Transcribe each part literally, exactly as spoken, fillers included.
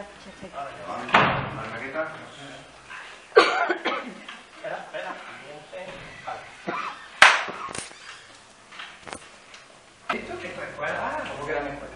la ficha técnica. ¿La maqueta? Espera, espera. ¿Listo? ¿Qué fue? ¿Escuela? ¿Cómo que era mi escuela?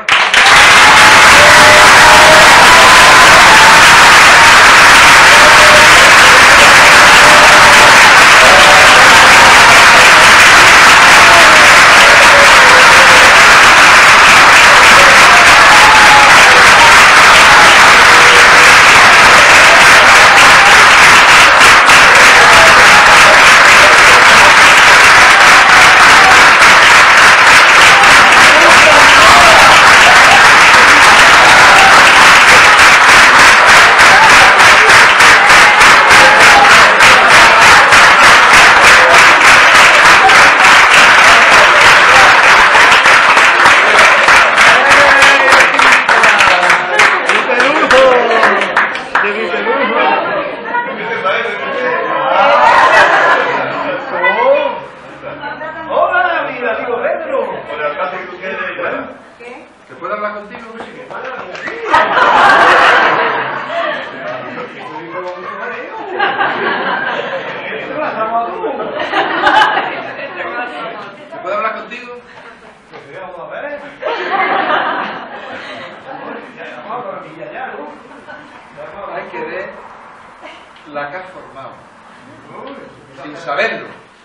La que has formado, sin saberlo.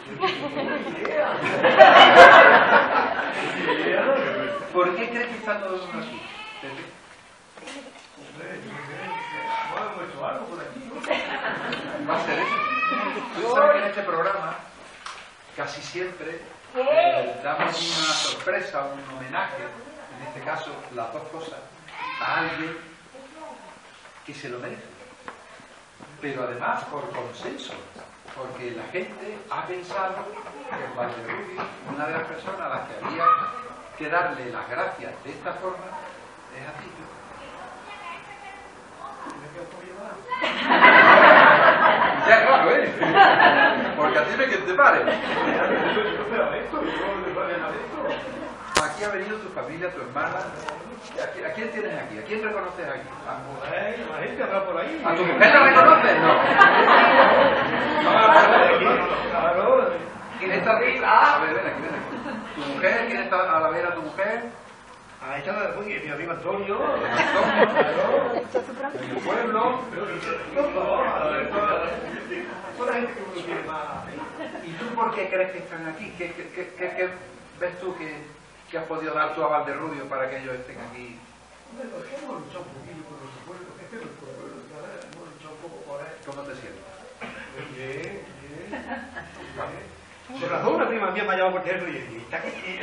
¿Por qué crees que está todo el mundo aquí? Va a ser eso. Tú sabes que en este programa casi siempre eh, damos una sorpresa, un homenaje, en este caso las dos cosas, a alguien que se lo merece. Pero además por consenso, porque la gente ha pensado que en Valderrubio, una de las personas a las que había que darle las gracias de esta forma es a ti. Ya es raro, ¿eh? Porque a ti me que te pare. Aquí ha venido tu familia, tu hermana. ¿A quién tienes aquí? ¿A quién reconoces aquí? A la gente habrá por ahí. ¿A tu mujer la reconoces? No. Claro. ¿Quién está arriba? A ver, ven aquí, ven aquí. ¿Tu mujer? ¿Quién está a la vera tu mujer? Ahí está la de mi amigo Antonio. Antonio. El pueblo. Toda la gente que uno quiere más. ¿Y tú por qué crees que están aquí? ¿Qué, qué, qué, qué, qué ves tú que, que has podido dar tú a Valderrubio para que ellos estén aquí? Hemos luchado un poquillo por los pueblos. Este es el pueblo. Hemos luchado un poco por él. ¿Cómo te sientes? Bien, bien. Por razón, una prima mía me ha llamado por teléfono y está aquí.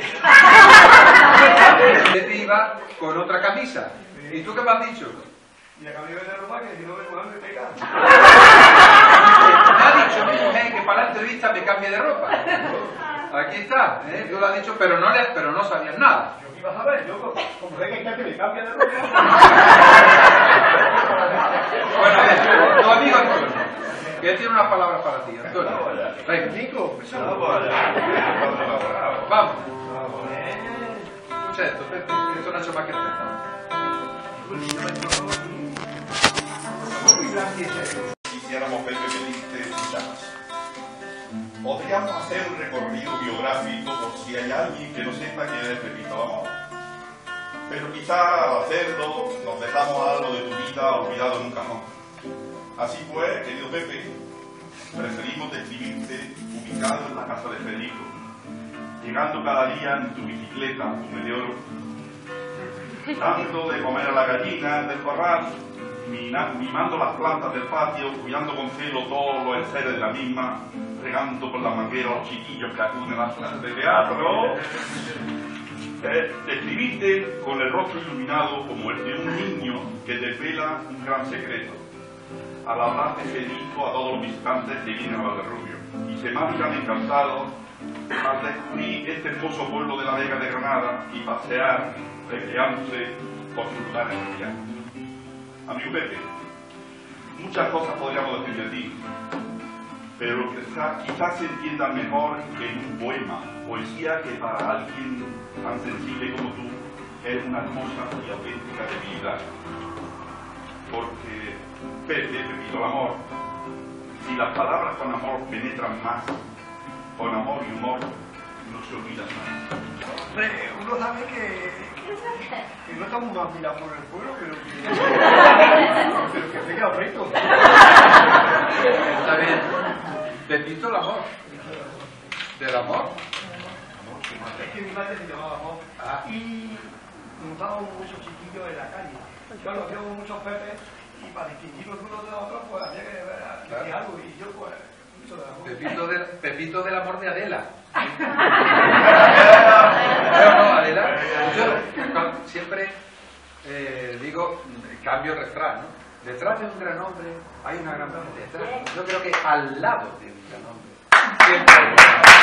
Te iba con otra camisa. ¿Y tú qué me has dicho? Y la camisa de ropa que si no me cojan me pegan. Me ha dicho mi mujer que para la entrevista me cambie de ropa. Aquí está, ¿eh? Tú lo has dicho, pero no, le, pero no sabías nada. Yo qué iba a saber, yo como sé que hay que me cambia de ropa. Bueno, a ver, tu amigo Antonio, que él tiene unas palabras para ti, Antonio. Venga, Nico, vamos. Escucha esto, esto no ha hecho más que esto. Quisiéramos Pepe Benítez muchachos. Podríamos hacer un recorrido biográfico por si hay alguien que no sepa quién es Pepito Amor. Pero quizá al hacerlo nos dejamos algo de tu vida olvidado en un cajón. Así pues, querido Pepe, preferimos describirte ubicado en la casa de Federico, llegando cada día en tu bicicleta, tu meteoro, dando de comer a la gallina del corral, mimando las plantas del patio, cuidando con celo todos los enseres de la misma, regando con la manguera a los chiquillos que acuden a las clases de teatro. Eh, describiste con el rostro iluminado como el de un niño que desvela un gran secreto. Al hablar de Federico a todos los visitantes que vienen a Valderrubio y se marchan encantados al descubrir este hermoso pueblo de la Vega de Granada y pasear, recreándose por sus lugares familiares. Amigo Pepe, muchas cosas podríamos decir de ti, pero lo que quizás se entienda mejor que en un poema, poesía que para alguien tan sensible como tú es una hermosa y auténtica debilidad. porque Pepe, Pepito el amor, si las palabras con amor penetran más, con amor y humor, no se olvidan más. Hombre, uno sabe que, que no estamos más mirados por el pueblo, pero que, pero que se queda recto. Está bien. Pepito el amor. ¿Del amor? Es que mi madre se llamaba Amor. Ah. Y montábamos muchos chiquillos en la calle. Claro, hacíamos muchos pepes y para distinguirlos unos de los otros, pues había que ver Claro. algo. Y yo, pues, mucho del amor. Pepito, de, Pepito del amor de Adela. Pero no, Adela. Yo siempre eh, digo, cambio el refrán, ¿no? Detrás de un gran hombre hay una gran mujer. Detrás, yo creo que al lado de un gran hombre siempre hay una gran mujer.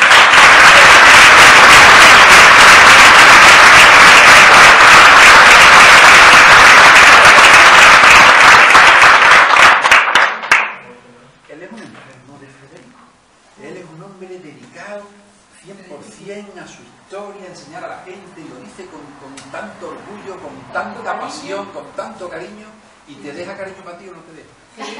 Él es un enfermo de Federico. Él es un hombre dedicado cien por cien a su historia, a enseñar a la gente, y lo dice con, con tanto orgullo, con tanta pasión, con tanto cariño, y te deja cariño para ti o no te deja. Sí,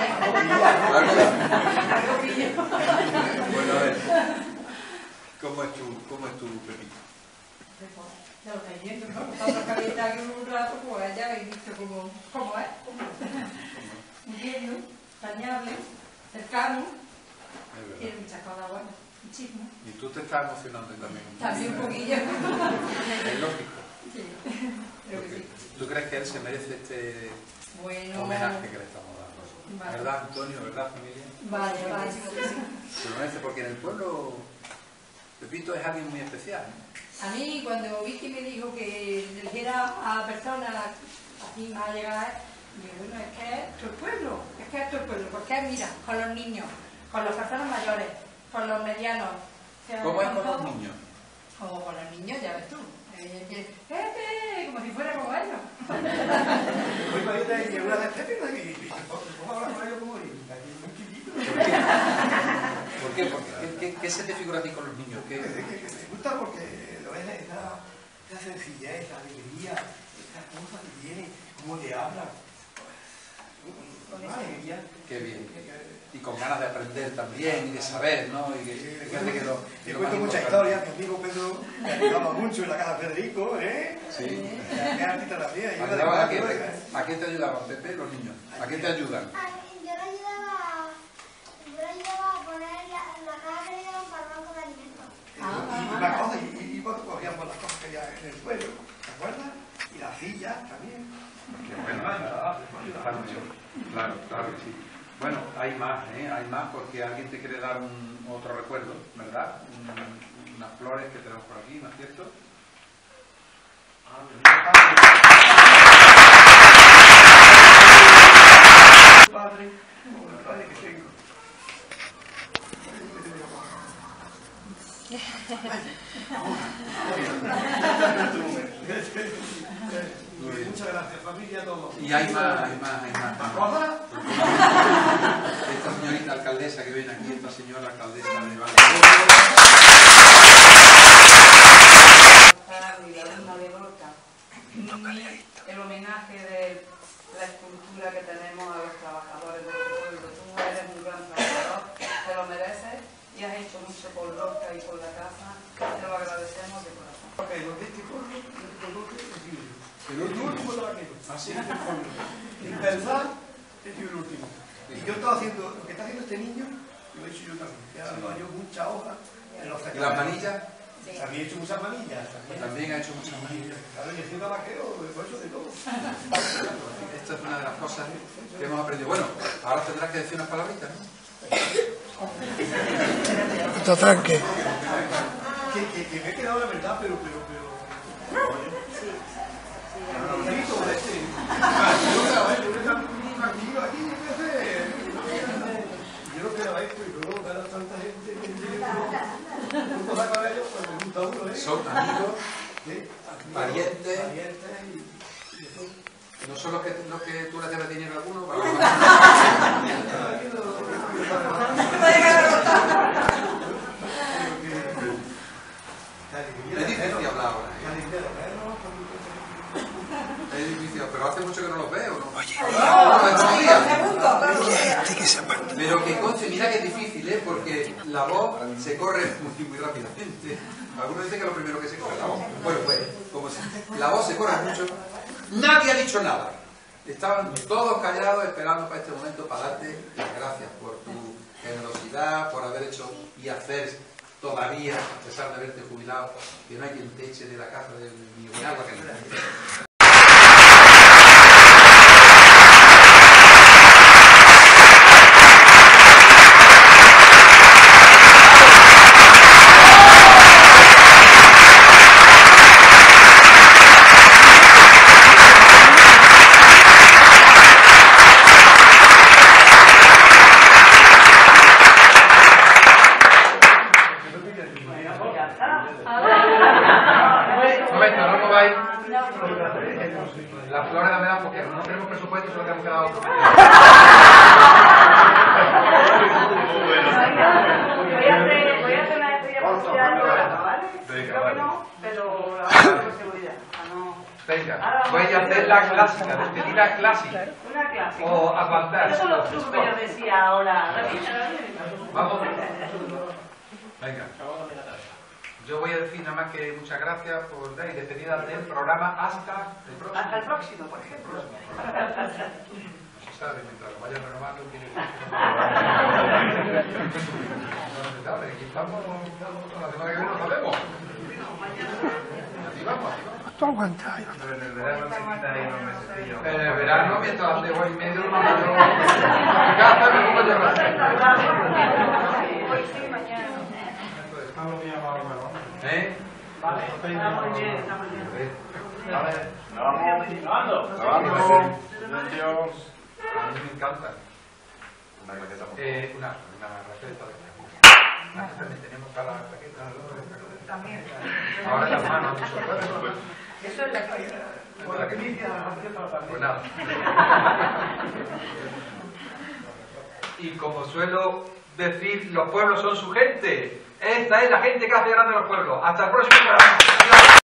Bueno, a ver, ¿cómo es tu, cómo es tu Pepito? ya lo estáis viendo, ¿no? Vosotros que habéis estado aquí un rato, pues ya habéis visto cómo, cómo es. Muy tierno, entrañable, cercano, Es tiene verdad. muchas cosas buenas, muchísimas. Y tú te estás emocionando también. También un poquillo. Es lógico. Sí, creo que sí. ¿Tú crees que él se merece este Bueno, homenaje que le estamos dando? Vale. ¿Verdad, Antonio? ¿Verdad, familia? vale, vale. Se lo merece porque en el pueblo Pepito es alguien muy especial, ¿no? A mí, cuando Vicky me dijo que le dijera a personas así más allegadas, digo, bueno, es que es tu pueblo, es que es tu pueblo, porque mira, con los niños, con las personas mayores, con los medianos. O sea, ¿Cómo es con todo- los niños? Como con los niños, ya ves tú. Eh, que, Pepe, como si fuera como ellos. Muy valiente y una vez Pepe, ¿no? Y ¿cómo hablar con ellos como niños? Muy chiquito. ¿Por qué? Porque, ¿qué, qué, qué se te figura a ti con los niños? ¿Qué? Que me gusta porque lo ves esa, esa sencillez, esa alegría, esa cosa que tiene, cómo te habla. Pues, una alegría. Qué bien. Y con ganas de aprender también y de saber, ¿no? Y que, fíjate que lo, Te lo cuento más muchas importante. historias, mi amigo Pedro me ayudaba mucho en la casa de Federico, ¿eh? Sí. Que artista también. y una de ¿Ayudaban a qué? cuatro, te- ¿eh? ¿A qué te ayudaban, Pepe, los niños? ¿A qué te ayudan? Ay, yo le ayudaba, yo le ayudaba a poner la, la caja que le llevan para el banco de alimentos. Y una cosa, y, y, y cuando cogíamos las cosas que había en el suelo, ¿te acuerdas? Y las sillas también. Qué bueno. Ay, ayudaba, ayudaba Claro, mucho. claro, claro que sí. Bueno, hay más, ¿eh? Hay más porque alguien te quiere dar un, otro recuerdo, ¿verdad? Un- unas flores que tenemos por aquí, ¿no es cierto? Padre, como el padre que tengo. Muy bien. Muchas gracias, familia, a todos. Y hay más, hay más, hay más. ¿Más cosas? Esta señorita alcaldesa que viene aquí, esta señora alcaldesa de Valle. Y la alumna de Lorca. Y el homenaje de la escultura que tenemos a los trabajadores de nuestro pueblo. Tú eres un gran trabajador, te lo mereces y has hecho mucho por Lorca y por la casa. Te lo agradecemos de corazón. Ok, lo que este corro, este corro, es libre. El último. El último tabaquero. ¿Ah, sí? Sin pensar, he sido el último. Y yo estaba haciendo, lo que está haciendo este niño, lo he hecho yo también. He dado yo mucha hoja en los ¿Y las manillas? También he hecho muchas manillas. También. También ha hecho muchas manillas. Claro, y he sido tabaquero, lo he hecho de todo. Esta es una de las cosas que hemos aprendido. Bueno, ahora tendrás que decir unas palabritas, ¿no? Que, que, que me he quedado la verdad, pero, pero, pero. Sí, sí. Este. Tranquilo aquí, yo no quedaba esto y luego ver a tanta gente que tiene un cosa con ellos, pues me gusta uno, ¿eh? Son amigos, Sí. parientes. Parientes y. y eso. No son los que, los que tú les debes dinero a alguno. Es difícil hablar ahora, ¿eh? Es difícil, pero hace mucho que no los veo, ¿no? Pero que conste, mira que es difícil, ¿eh? Porque la voz se corre muy, muy rápidamente. Algunos dicen que es lo primero que se corre la voz. Bueno, pues, como si la voz se corre mucho, nadie ha dicho nada. Estaban todos callados esperando para este momento para darte las gracias por tu generosidad, por haber hecho y hacer todavía, a pesar de haberte jubilado, que no hay quien te eche de la casa de ni un agua que no. Las flores la me dan porque no tenemos presupuesto, solo tenemos que dar otro. Voy a hacer, voy a hacer una estrella publicidad del programa, ¿vale? Creo que no, pero la voy a hacer por seguridad. No. Venga, voy a hacer la clásica, despedida clásica. Una clásica. O aguantar. Eso es lo que yo decía ahora. Vamos. Venga. Yo voy a decir nada más que muchas gracias por dar y despedida del programa hasta el próximo. Hasta el próximo, por ejemplo. No se sabe, mientras lo vayan renovando, tiene que no se sabe, aquí estamos, la semana que viene no sabemos. Así vamos, así vamos. Tú aguantas. Pero en el verano se quita ahí unos mesecillos. En el verano, mientras hace hora y medio, no me yo. Casa, me pongo yo. Hoy sí, mañana. ¿Eh? Vale, está muy bien, está muy bien. Vale. Grabando. Grabando. Silencio. A mí me encanta. Una claqueta. Eh, una, una receta de esta. También tenemos para la raqueta. También. Ahora las manos. Eso es la que... Pues nada. Y como suelo decir, los pueblos son su gente. Esta es la gente que hace grande los pueblos. Hasta el próximo programa.